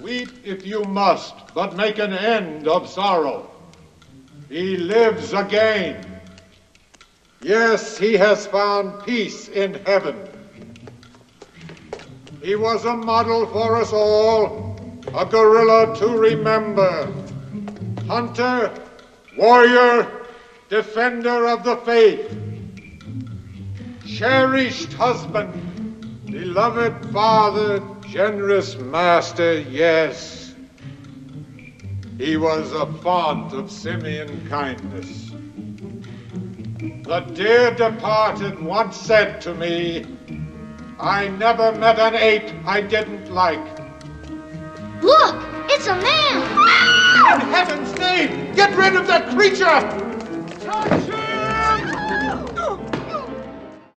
Weep if you must, but make an end of sorrow. He lives again. Yes, he has found peace in heaven. He was a model for us all, a gorilla to remember. Hunter, warrior, defender of the faith. Cherished husband, beloved father, generous master, yes. He was a font of simian kindness. The dear departed once said to me, I never met an ape I didn't like. Look, it's a man! In heaven's name, get rid of that creature!